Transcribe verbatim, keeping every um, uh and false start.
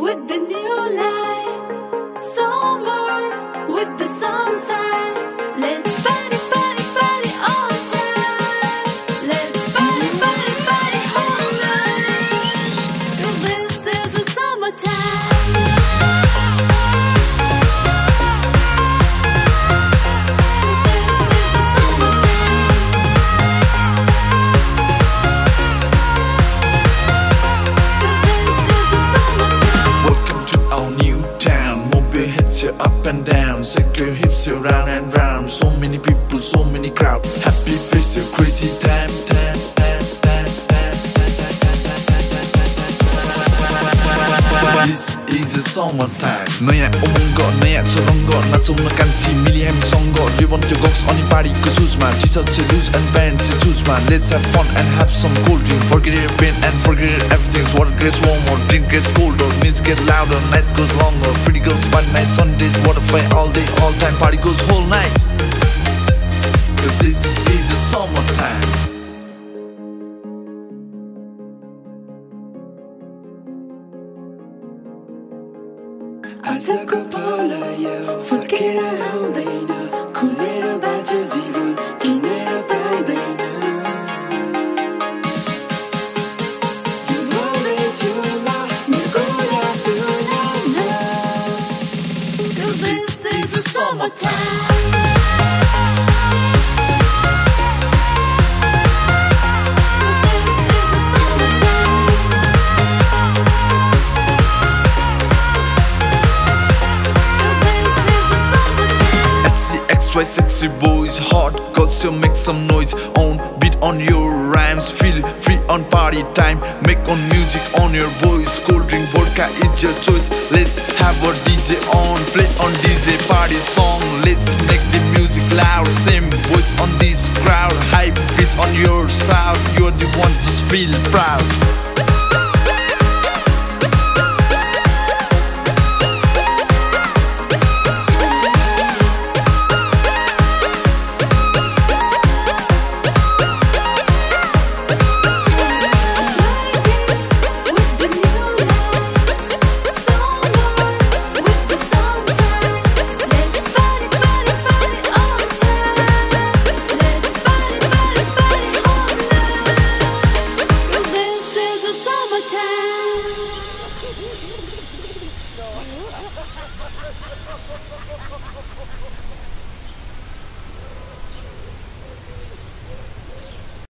with the new light, summer with the sunshine. Let's party, party, party all time. Let's party, party, party all night. 'Cause this is the summertime. Up and down, shake your hips around and round. So many people, so many crowd. Happy face, a crazy time, time, time, time, time, time. This is the summertime. 너야 오는 거, 너야 저런 거. 나 좀 더 간지 미리 햄성 거. 일본 쪽 곡, 언니 파리 그 수즈만. 지서치 lose and bend to 수즈만. Let's have fun and have some cold drink. Forget it, pain and forget it, everything's water gets warmer, drink gets colder, music gets louder, night goes longer. Pretty girls, fun night, Sundays, water fight all day, all time, party goes whole night. 'Cause this is the summertime. 아자고 벌어요 불길을 흔들나 굴레로 빠져 지분 기내로 빠져나 유월해주마 누구나 수나나 'Cause this is the summertime. Sexy boys, hot girls, so make some noise. On beat on your rhymes, feel free on party time. Make on music on your voice. Cold drink, vodka is your choice. Let's have a D J on, play on D J party song. Let's make the music loud, same voice on this crowd. Hype is on your side, you're the one, just feel proud. Summertime.